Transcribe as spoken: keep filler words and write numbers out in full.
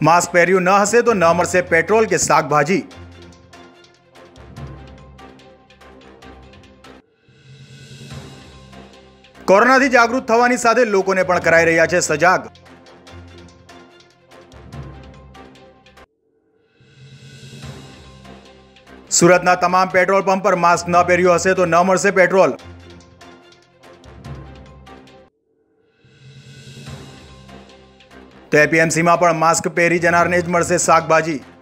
Mask પહેર્યું ન હશે તો ન મળશે પેટ્રોલ કે શાકભાજી। કોરોનાથી જાગૃત થવાની સાથે લોકોને પણ કરાઈ રહ્યા છે સજાગ। સુરતના તમામ પેટ્રોલ પંપ પર માસ્ક ન પહેર્યું હશે તો ન મળશે પેટ્રોલ। તો એપીએમસીમાં પણ માસ્ક પહેરી જનારને જ મળશે શાકભાજી।